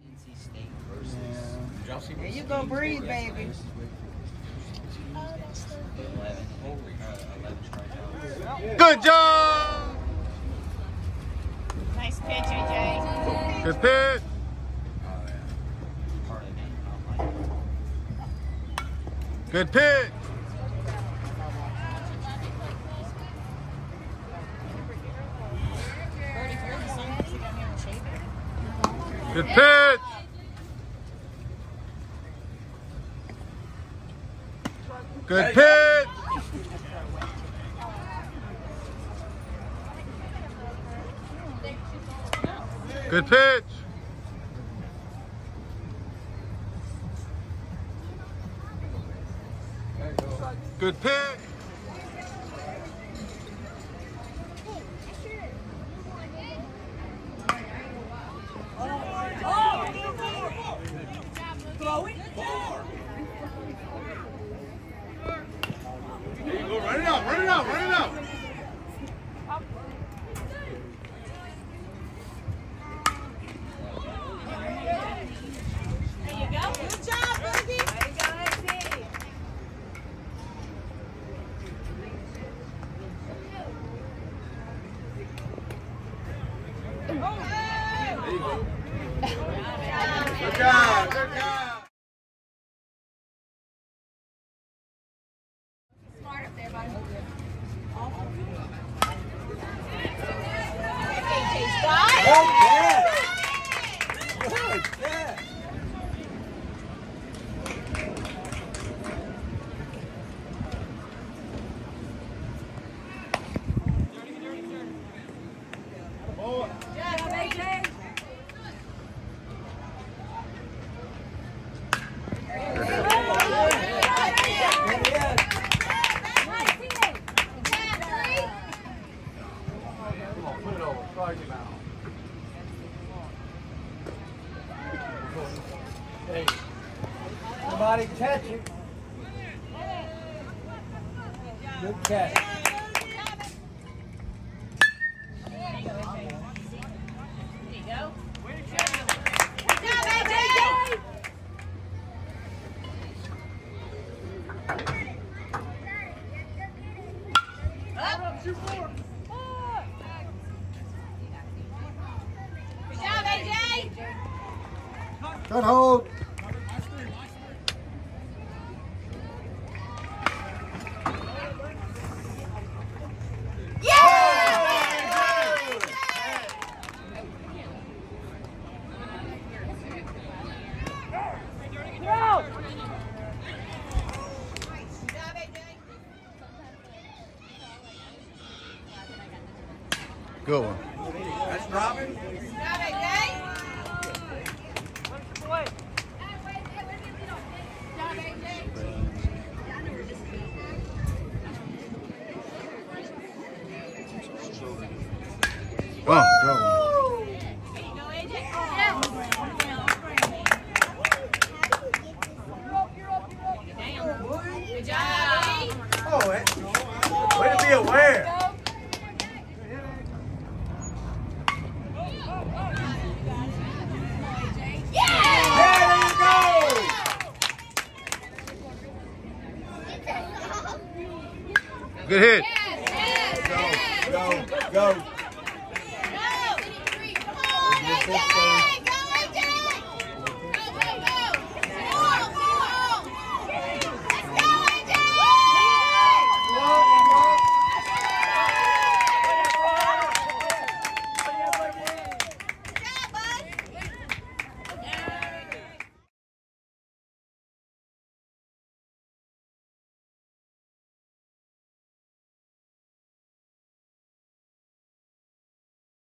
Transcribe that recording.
There you go, breathe, baby. Good job! Nice pitch, AJ. Good pitch. Good pitch. Good pitch. Good pitch. Good pitch. Good pitch. Throw it. There you go. Run it out. Run it out. Run it out. There you go. Good job, Boogie. There you go. Good job. Good job. Smart up there, buddy. Good catch. Hey, somebody catch it. Good catch. Good hold. Good one. That's dropping. Oh, good one. Good job. Oh, way to be aware. Good hit. Go. Come on, AJ!